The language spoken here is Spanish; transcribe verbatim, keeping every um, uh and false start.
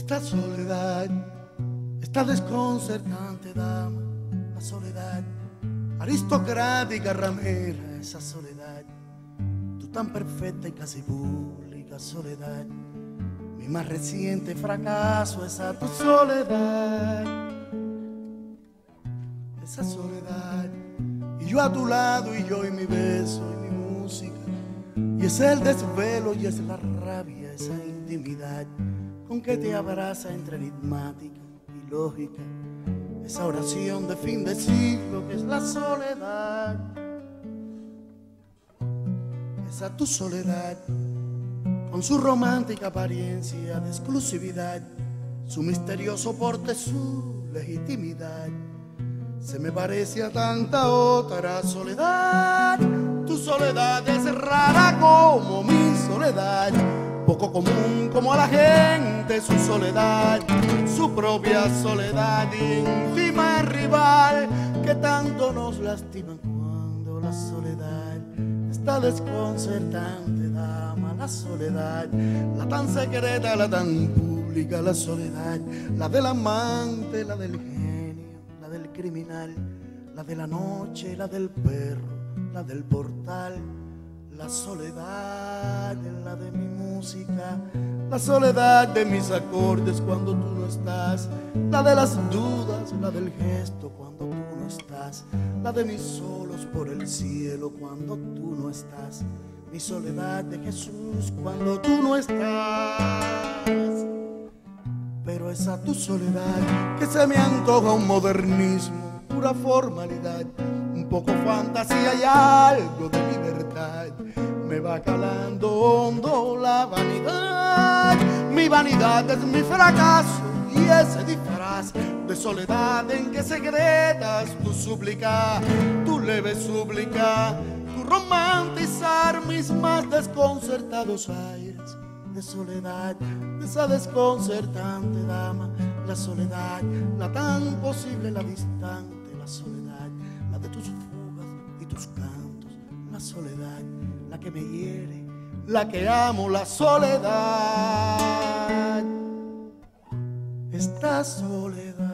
Esta soledad, esta desconcertante dama, la soledad aristocrática ramera, esa soledad, tú tan perfecta y casi pública soledad, mi más reciente fracaso, esa tu soledad, esa soledad, y yo a tu lado y yo y mi beso y mi música, y es el desvelo y es la rabia, esa intimidad con que te abraza entre enigmática y lógica, esa oración de fin de siglo que es la soledad, esa tu soledad con su romántica apariencia de exclusividad, su misterioso porte, su legitimidad, se me parece a tanta otra soledad. Tu soledad es rara como mi soledad, poco común como a la gente su soledad, su propia soledad íntima rival, que tanto nos lastima cuando la soledad está desconcertante, dama, la soledad, la tan secreta, la tan pública, la soledad, la del amante, la del genio, la del criminal, la de la noche, la del perro, la del portal, la soledad, la de mi música, la soledad de mis acordes cuando tú no estás, la de las dudas, la del gesto cuando tú no estás, la de mis solos por el cielo cuando tú no estás, mi soledad de Jesús cuando tú no estás. Pero esa tu soledad que se me antoja un modernismo, pura formalidad, un poco fantasía y algo de libertad, me va calando hondo la vanidad. Mi vanidad es mi fracaso y ese disfraz de soledad en que secretas tu súplica, tu leve súplica, tu romantizar mis más desconcertados aires de soledad, de esa desconcertante dama, la soledad, la tan posible, la distante, la soledad, la de tus fugas y tus cantos, la soledad, la que me hiere, la que amo, la soledad, esta soledad.